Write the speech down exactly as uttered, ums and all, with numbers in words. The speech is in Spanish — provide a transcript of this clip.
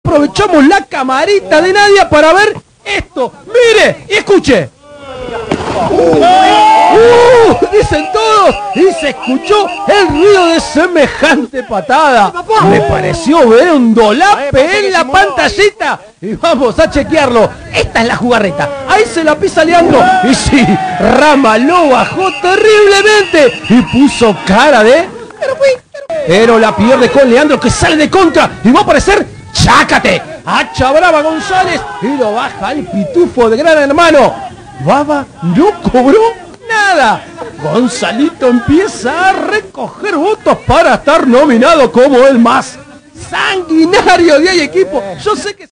aprovechamos la camarita de Nadia para ver esto. Mire y escuche. Uh, dicen todos, y se escuchó el ruido de semejante patada. Me pareció ver un dolape en la pantallita. Y vamos a chequearlo. Esta es la jugarreta. Ahí se la pisa Leandro. Y sí, Rama lo bajó terriblemente y puso cara de... Pero la pierde con Leandro, que sale de contra y va a aparecer Chácate. Hacha brava González y lo baja el pitufo de Gran Hermano. Baba no cobró nada. Gonzalito empieza a recoger votos para estar nominado como el más sanguinario de ahí equipo. Yo sé que...